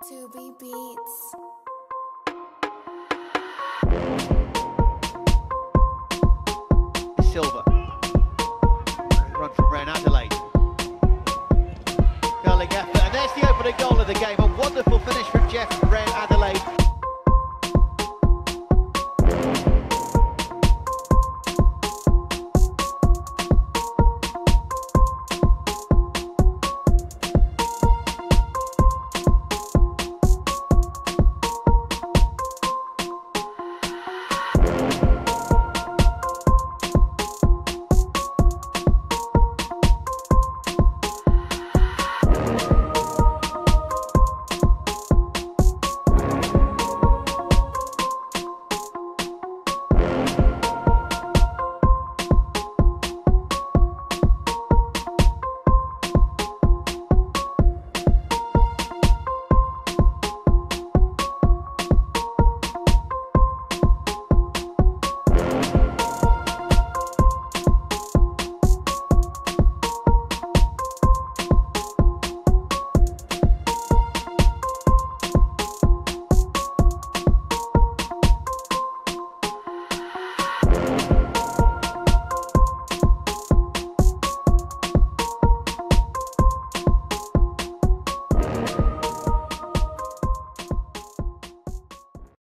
To be beats. Silva. Run from Ren Adelaide. Curling effort, and there's the opening goal of the game. A wonderful finish from Jeff Ren Adelaide.